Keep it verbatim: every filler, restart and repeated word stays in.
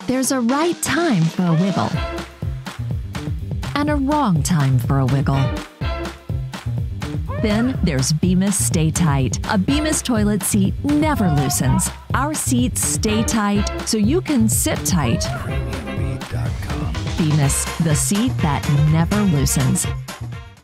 There's a right time for a wiggle and a wrong time for a wiggle. Then there's Bemis Stay Tight. A Bemis toilet seat never loosens. Our seats stay tight so you can sit tight. Bemis, the seat that never loosens.